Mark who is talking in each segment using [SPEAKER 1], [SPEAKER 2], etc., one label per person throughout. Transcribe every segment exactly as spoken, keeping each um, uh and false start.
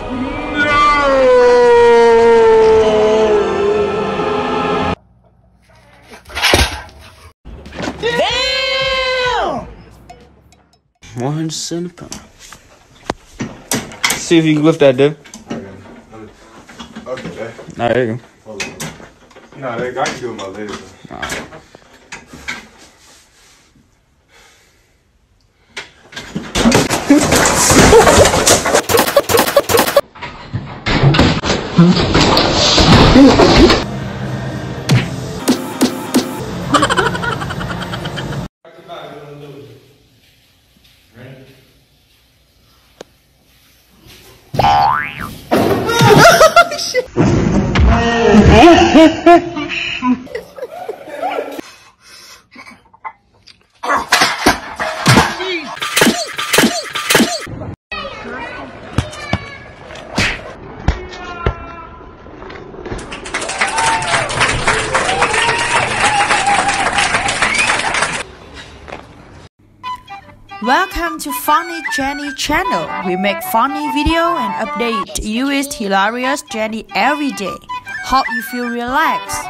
[SPEAKER 1] one hundred seventy pounds. See if you can lift that, dude.
[SPEAKER 2] Okay, there.
[SPEAKER 1] Nah, there you go.
[SPEAKER 2] Hold on. Nah, I can do it with my legs.
[SPEAKER 1] Nah.
[SPEAKER 3] Welcome to Funny Jenny channel. We make funny video and update you with hilarious Jenny every day. Hope you feel relaxed.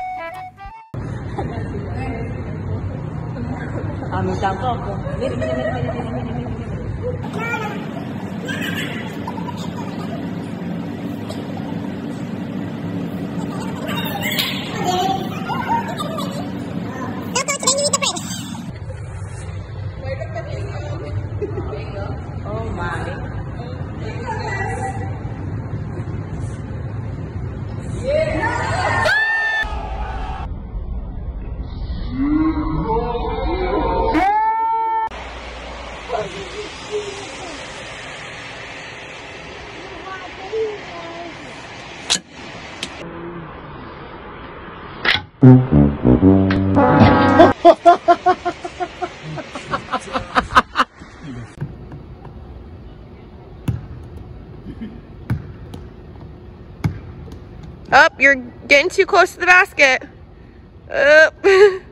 [SPEAKER 4] Oh my. Up, you're getting too close to the basket. Up.